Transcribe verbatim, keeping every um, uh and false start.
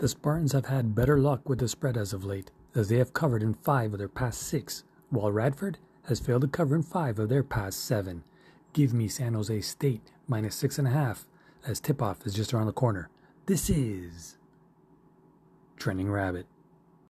The Spartans have had better luck with the spread as of late, as they have covered in five of their past six, while Radford has failed to cover in five of their past seven. Give me San Jose State minus six and a half, as tip-off is just around the corner. This is Trending Rabbit.